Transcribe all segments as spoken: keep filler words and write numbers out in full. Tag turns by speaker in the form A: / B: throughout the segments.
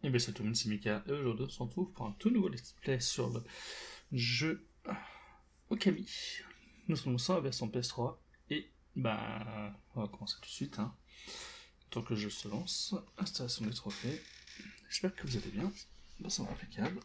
A: Et bien salut tout le monde, c'est Mika, et aujourd'hui on se retrouve pour un tout nouveau let's play sur le jeu Okami. Nous sommes sans la version P S trois, et bah on va commencer tout de suite, hein. Tant que le jeu se lance, installation des trophées, j'espère que vous allez bien, bah ça va impeccable.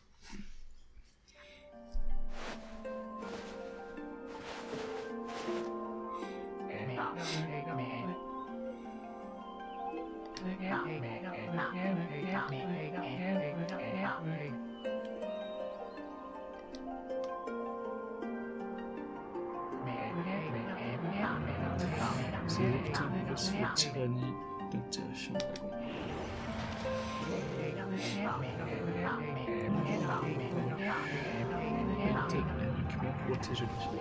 A: C'est une voici la tyrannie d'un terrifiant dragon. Uniquement protéger les gens.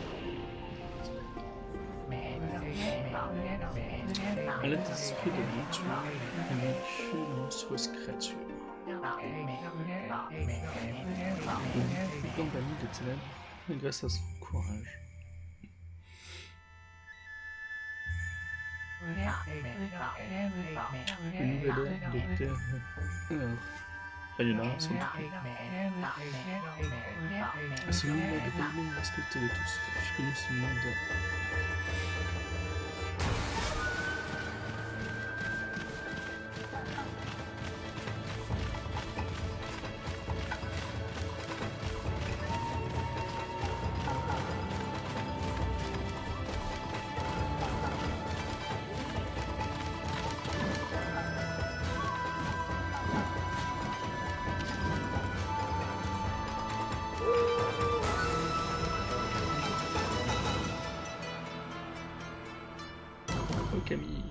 A: À l'aide des esprits de nature, vaincu une monstrueuse créature. Le compagnie de ténèbres, mais grâce à son courage. Une nouvelle ère de terreur rayonna son trône. À ce moment, le Paimon respecté de tous, je connais son nom de... Okami.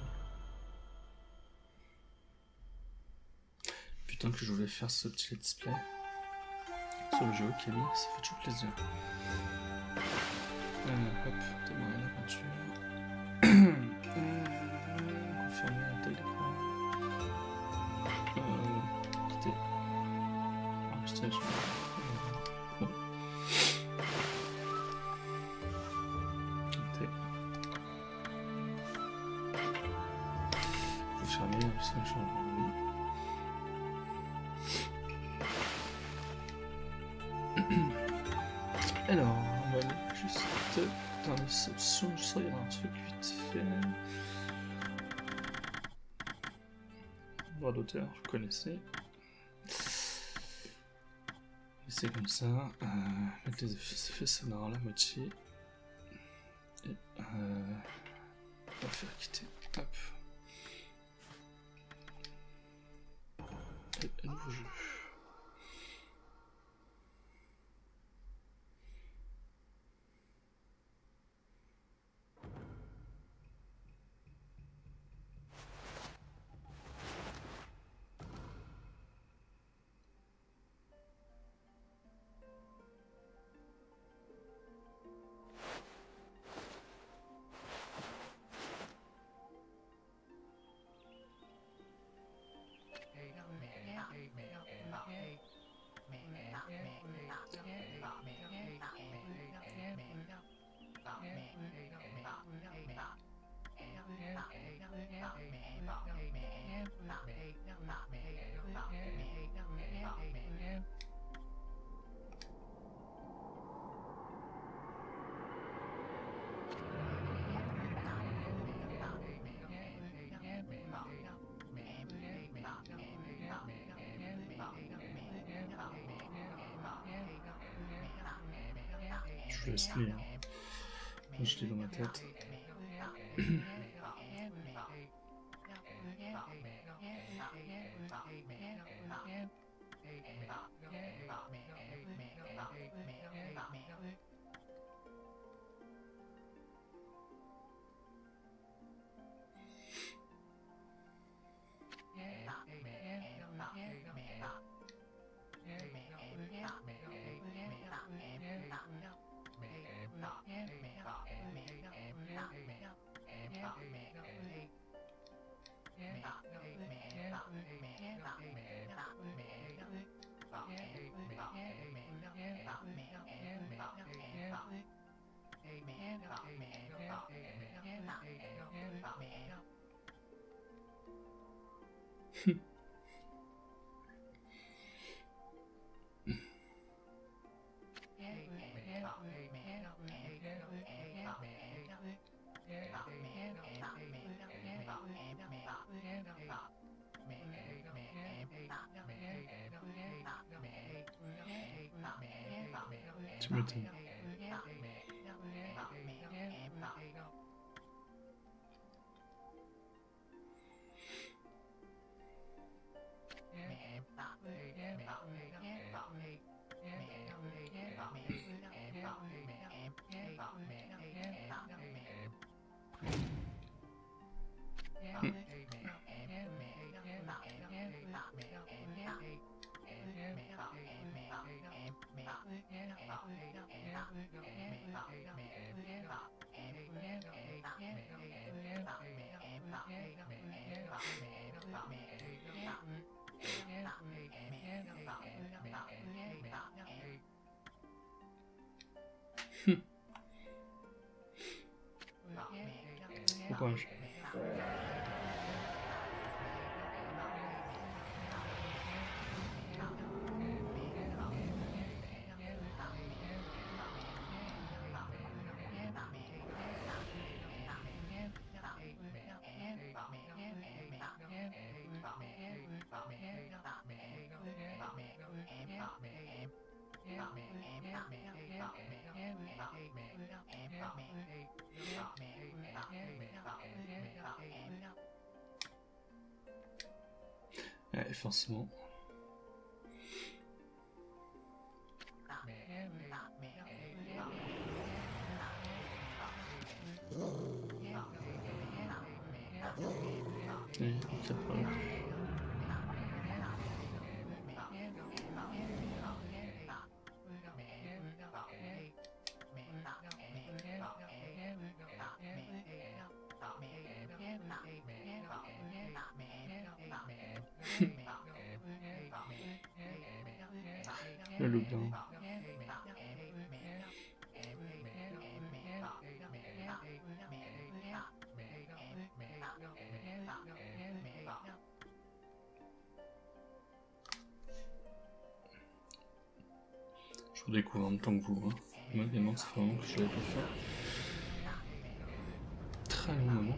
A: Putain que je voulais faire ce petit let's play sur le jeu Okami, ça fait toujours plaisir. Euh, hop, démarrer l'aventure. euh, confirmer un tel écran. Euh, quitter. Ah, putain, je... Bon. Quitter. Fermer, parce que je suis en Alors, on va aller juste dans les options, je sais, il y a un truc vite fait. Droit d'auteur, vous connaissez. C'est comme ça. Euh, mettre les effets sonores à la moitié. Et euh, on va faire quitter. Hop. Et un nouveau jeu. Je laisse lire. Moi, je l'ai dans ma tête. Tu m'étonnes. Bon courage. Ouais, forcément. Oui, ça prend. Le loup blanc. Je vous découvre en même temps que vous. Hein. Moi également, ça fait vraiment que je l'avais pas fait. Très long moment.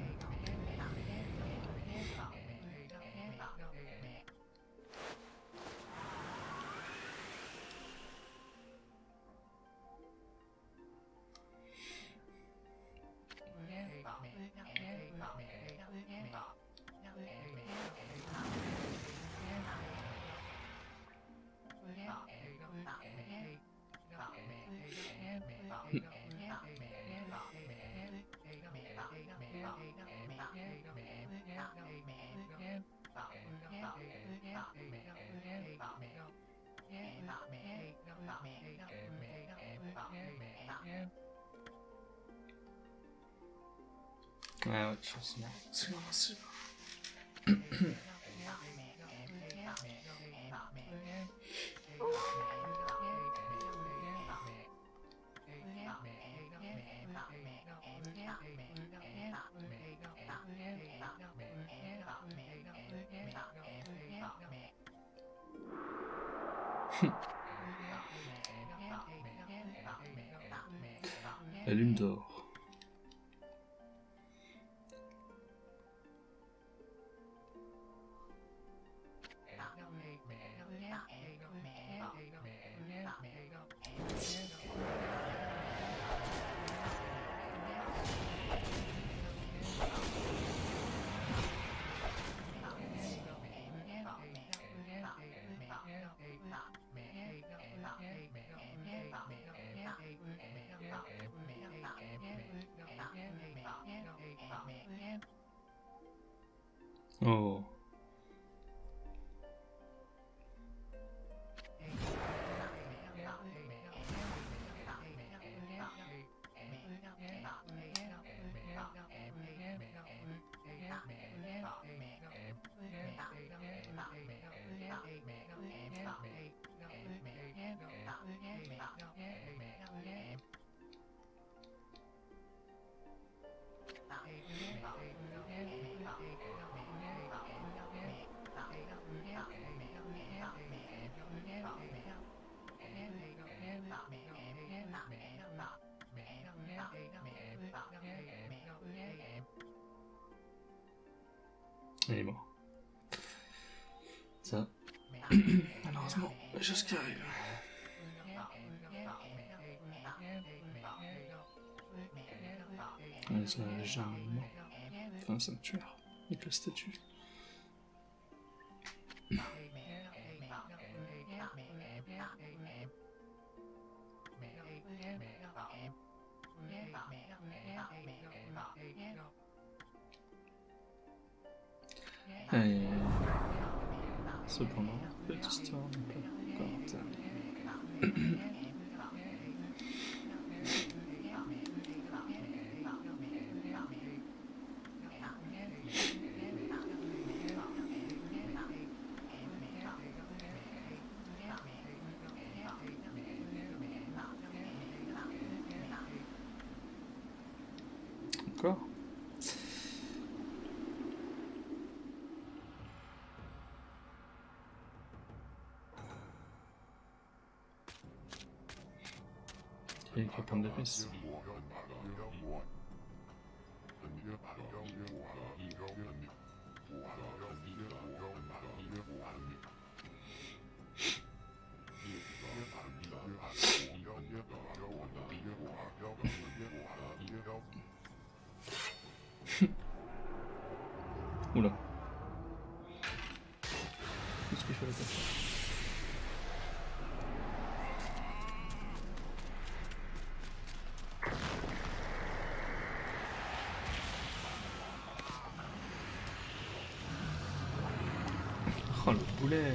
A: Ouais, ouais, forcément. C'est invincible. La lune d'or. Oh. Il est mort. Ça, malheureusement, les choses qui arrivent. dans un jardin. Enfin, un sanctuaire. Avec la statue. Et... cependant, cette histoire n'est pas encore terminée. Encore. Il faut prendre des pistes. Oula. Qu'est-ce qu'il fallait pas faire? Oh le boulet!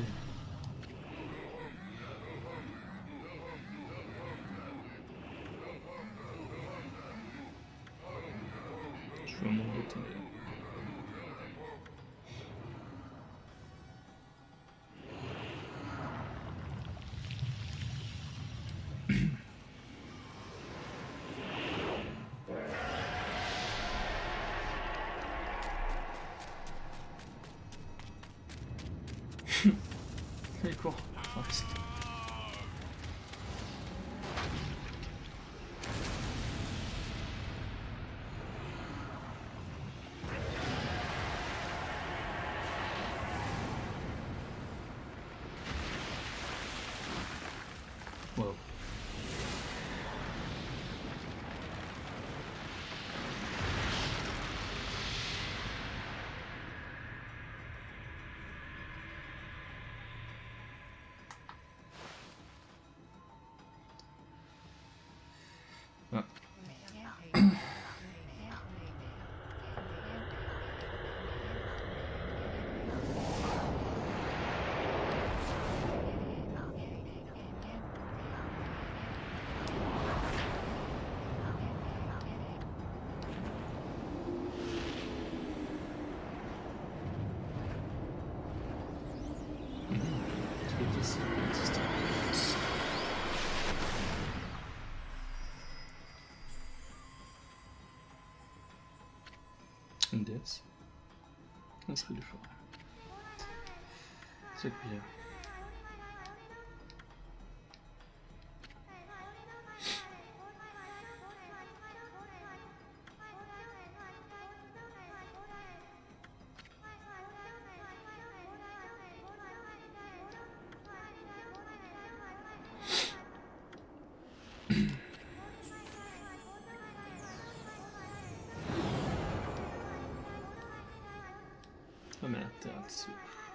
A: Je veux mon bouton. Allez, cours. Reste. Wow. Ah. Une déesse. Esprit de forêt. C'est clair. Ah mais la terre dessus.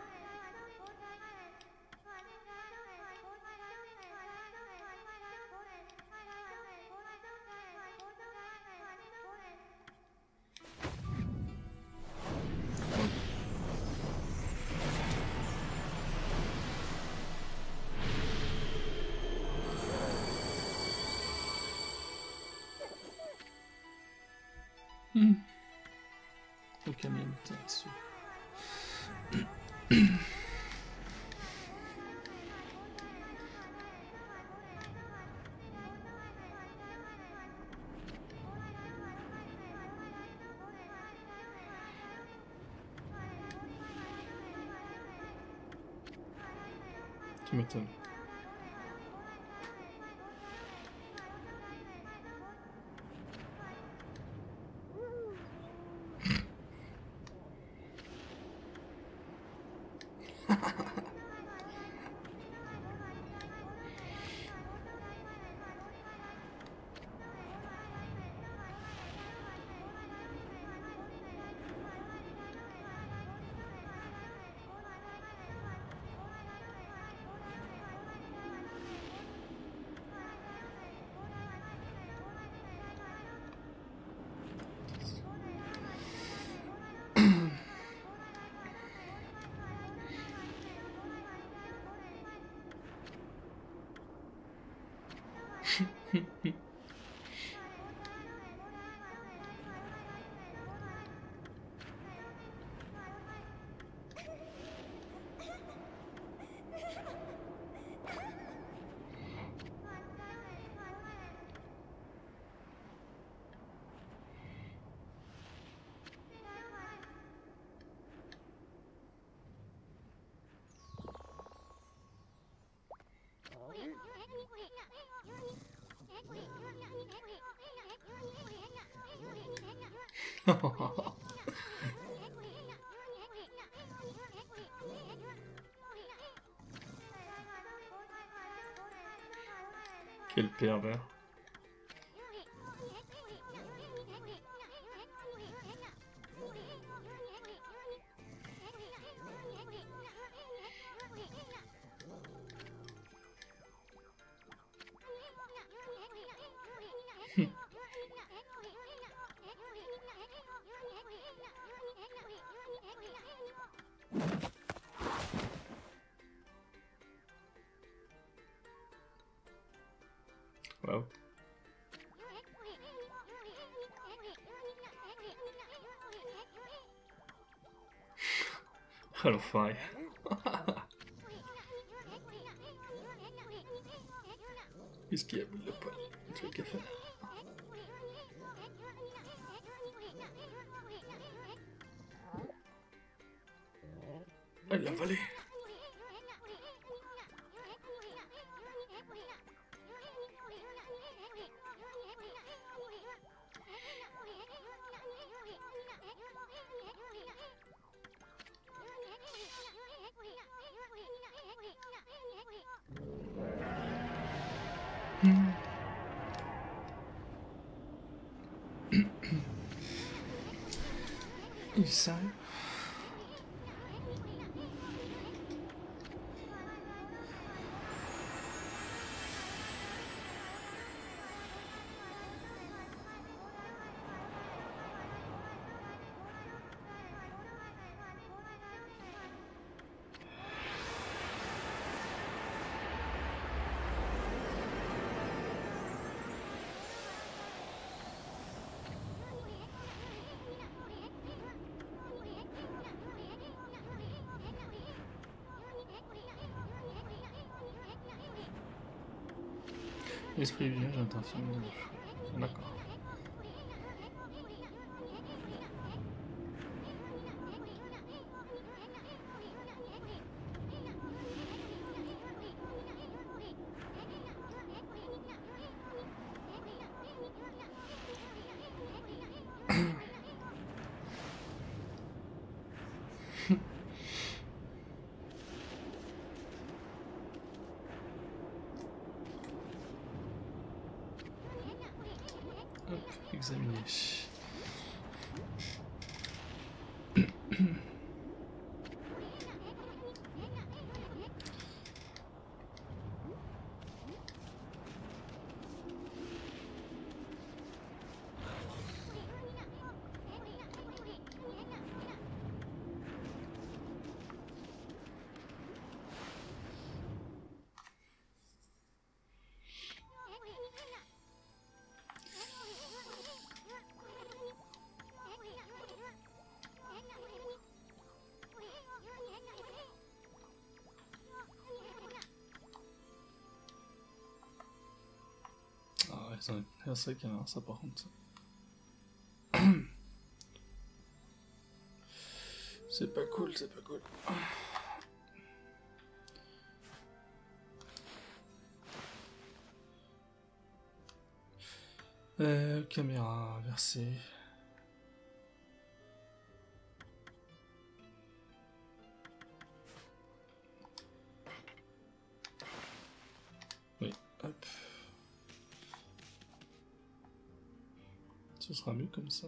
A: Hmm. Ok, mais la terre dessus. Tu m'étonnes. Quel pervers. Wow. Oh l'enfoiré. Qu'est-ce qu'il y a bout de poil? Un truc à faire. Elle l'a volé. Hmm. Il est sérieux? L'esprit vierge interfère de fou. D'accord. Hop, examiner. C'est vrai qu'il y en a ça par contre. C'est pas cool, c'est pas cool. Euh, caméra inversée. Oui, hop. Ce sera mieux comme ça.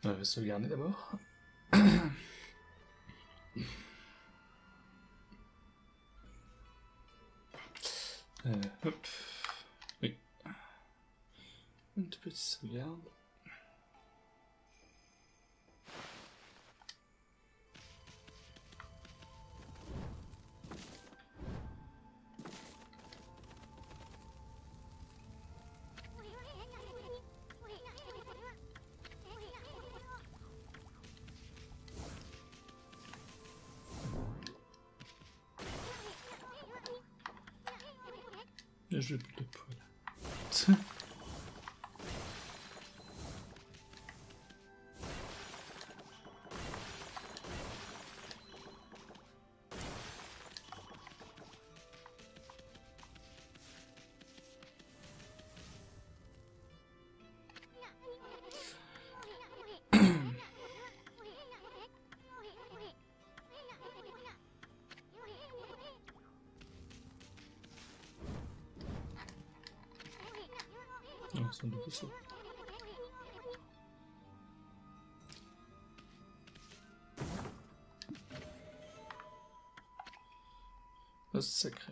A: On va sauvegarder d'abord. euh, hop. Oui. Une toute petite sauvegarde. Je vais plus de poils. Non, c'est un peu ça. Oh, c'est sacré.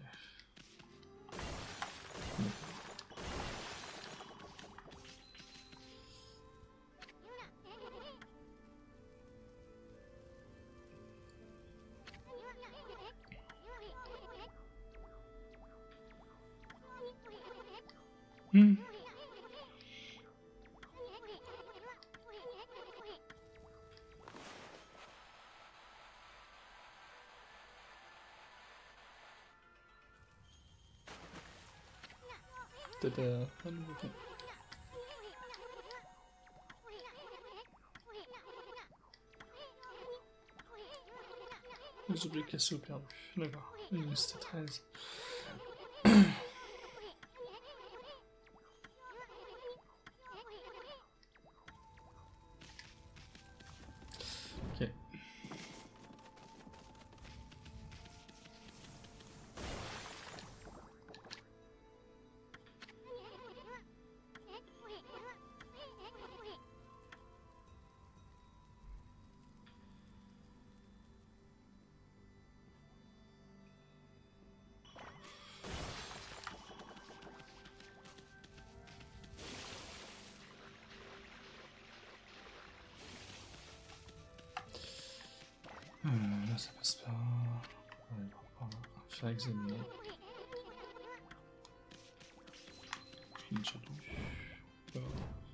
A: Hmm. Peut-être euh, un nouveau point. Les objets cassés ou perdus. D'accord. C'était treize. Ok. Euh, là ça passe pas. Ouais, par là. Faire examiner. J'ai déjà lu. Voilà.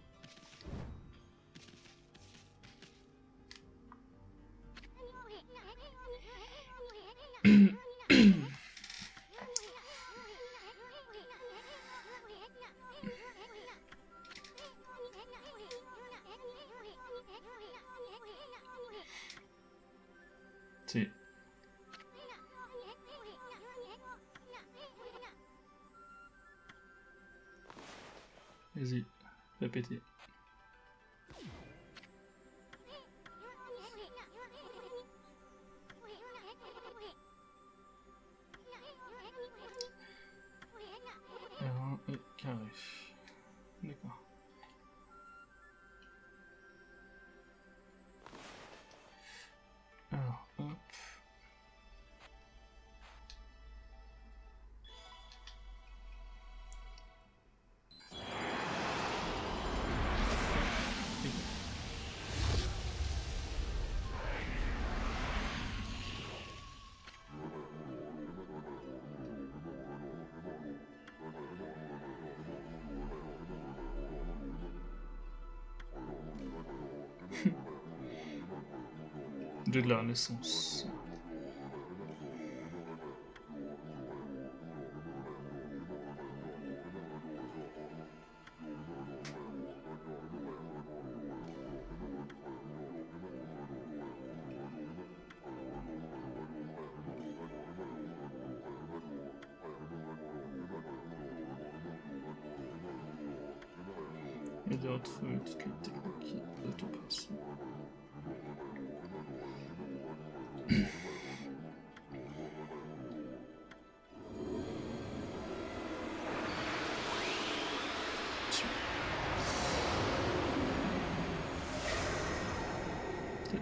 A: Si. Vas-y, fais péter. Un et carré. D'accord. Alors, hop. De la Renaissance. Et de retrouver toutes les techniques d'autopassion.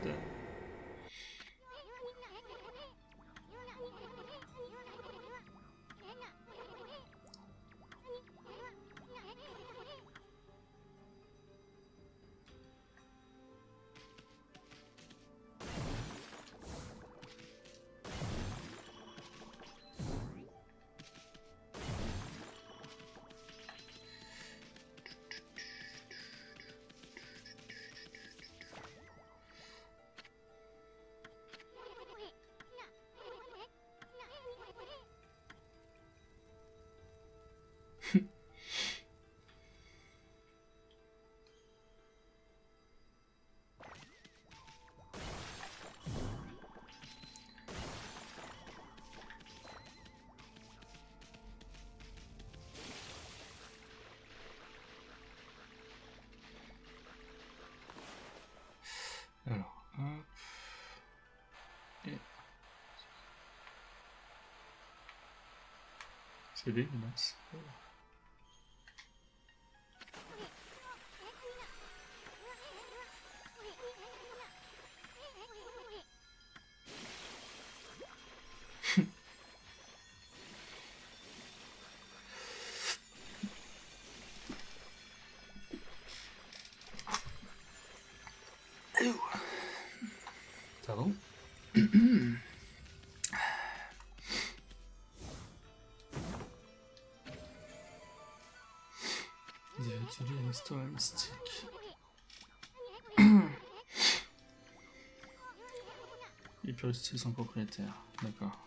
A: Alors, hop. Et... c'est dégueulasse. Oh. Pardon. Vous avez étudié l'histoire mystique. Il peut utiliser son propriétaire. D'accord.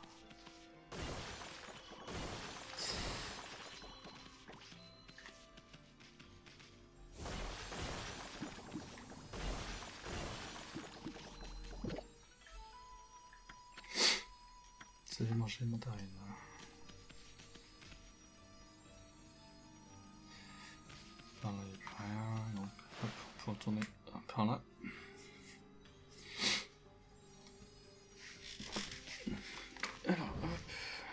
A: Ça va manger les mandarines. Par là, il n'y a plus rien. Donc, hop, on peut retourner par là. Alors, hop.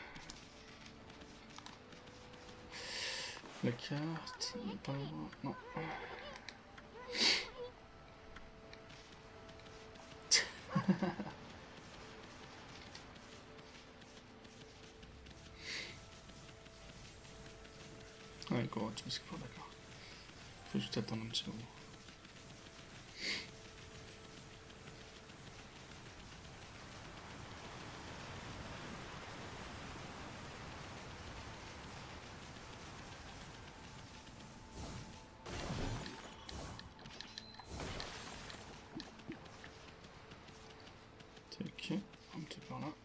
A: La carte, pas loin, non. Ouais, quoi, tu me sais pas, d'accord. Faut juste attendre un petit moment. Ok, un petit par là.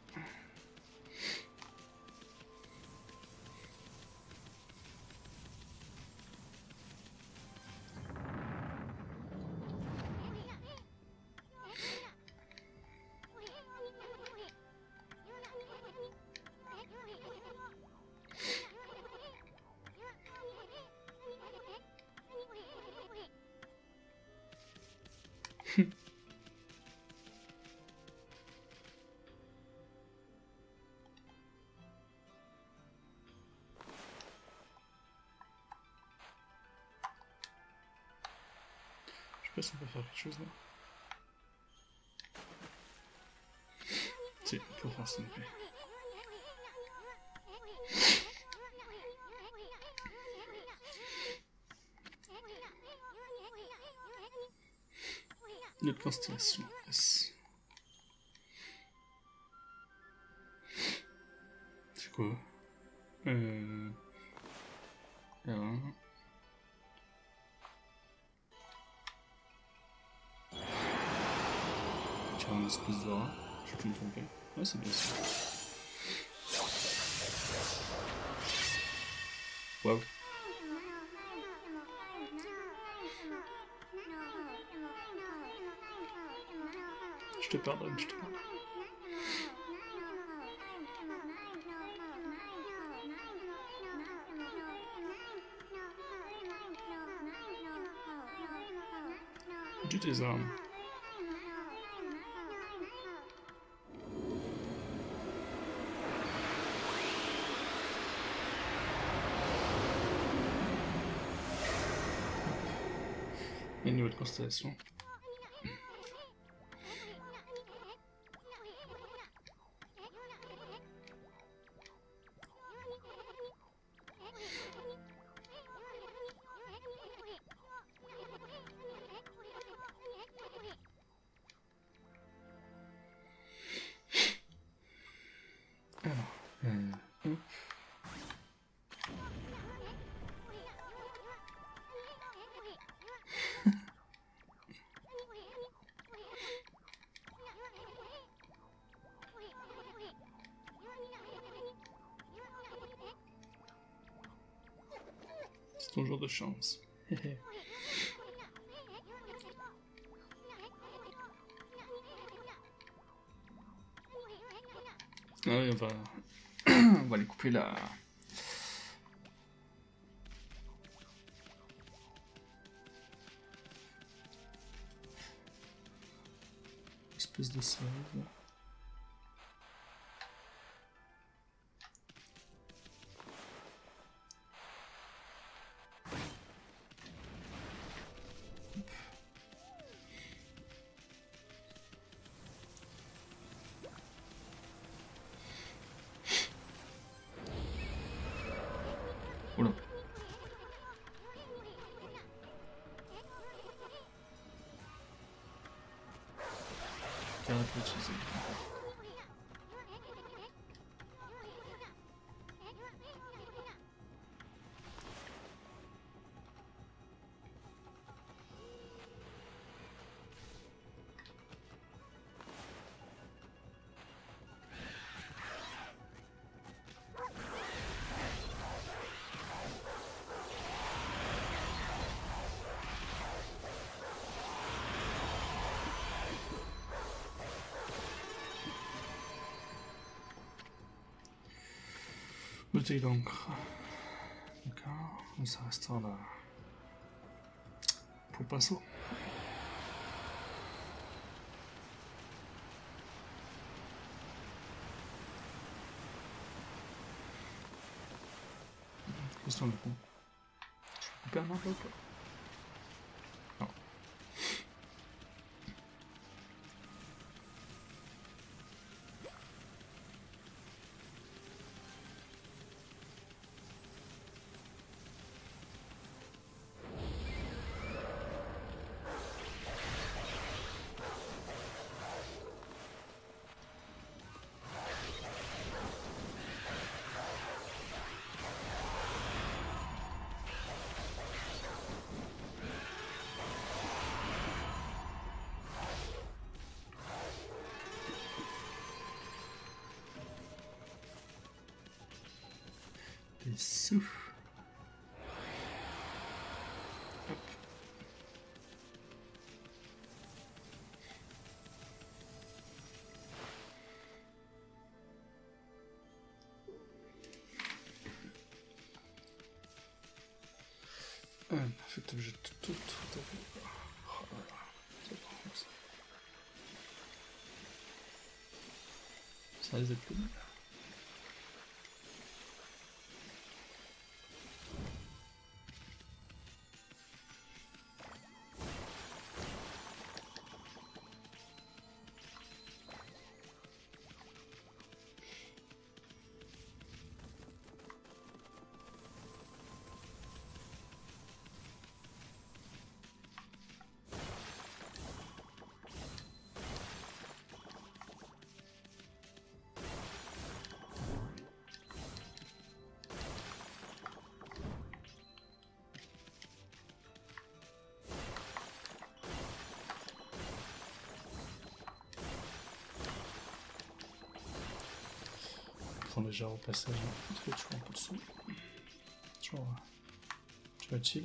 A: Je sais pas si on peut faire quelque chose là. Si, on peut faire ça. Une constellation, yes. C'est quoi? Euh... Alors... Tu as une espèce d'aura, je peux me tromper. Ouais, c'est bien ça. Waouh. Je te pardonne, je te pardonne. J'ai tes armes. Une nouvelle constellation. C'est ton jour de chance. Ah oui, on va... on va aller couper la... espèce de save. Oula. Carte utilisée. Bouteille d'encre. D'accord, ça restera là. Pour le pinceau. Question de coup. Je vais couper un arbre ou pas? Non. Des sous. Hop. Ah, en fait, je tout, tout, tout, tout. Oh là là. C'est pas comme ça. Ça risque d'être pénible. Prends déjà au passage un peu, toujours un peu de son. Toujours, toujours utile.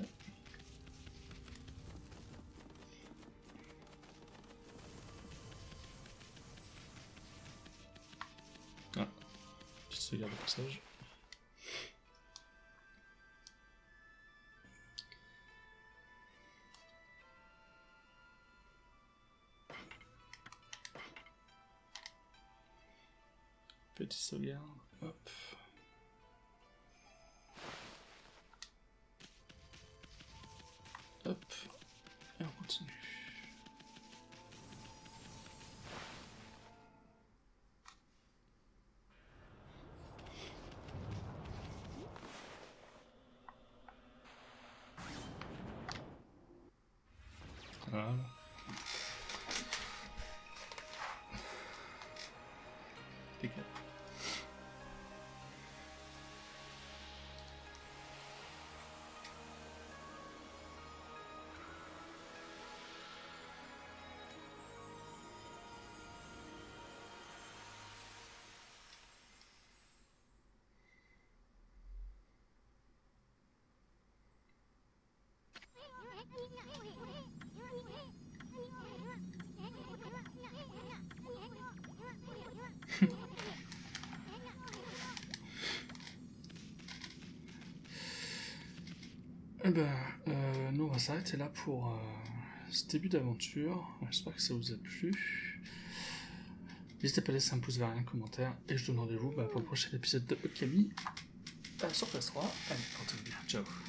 A: Ah, petite sauvegarde au passage. Petite sauvegarde, hop. Hop, et on continue. Voilà. Impeccable. Eh ben, euh, nous on va s'arrêter là pour euh, ce début d'aventure. J'espère que ça vous a plu. N'hésitez pas à laisser un pouce vers un commentaire et je donne rendez-vous bah, pour le prochain épisode de Okami euh, sur P S trois. Allez, portez-vous bien, ciao.